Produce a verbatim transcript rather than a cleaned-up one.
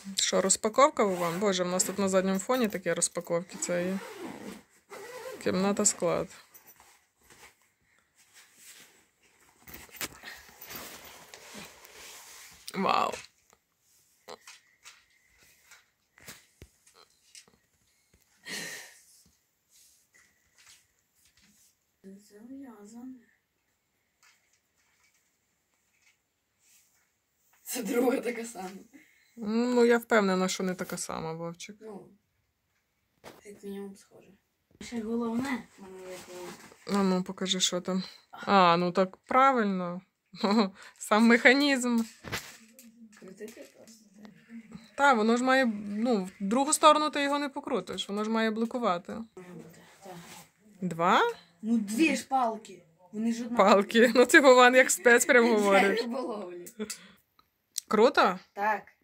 Що, розпаковка у вам? Боже, в нас тут на задньому фоні такі розпаковки. Це є кімната склад. Вау. Це друга така сама. Ну, я впевнена, що не така сама, Вовчик. Ну, як мінімум схоже. Ще головне, мене викликало. А ну, покажи, що там. А, ну так правильно. Сам механізм. Крутити просто. Так, воно ж має, ну, в другу сторону ти його не покрутиш, воно ж має блокувати. Два? Ну, дві ж палки. Вони ж одна. Палки. Ну, ти, Вован, як спец прям говориш. Риболовлі. Круто? Так.